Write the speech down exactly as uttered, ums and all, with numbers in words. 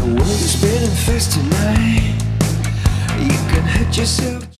world is spinning fast tonight. You can hurt yourself.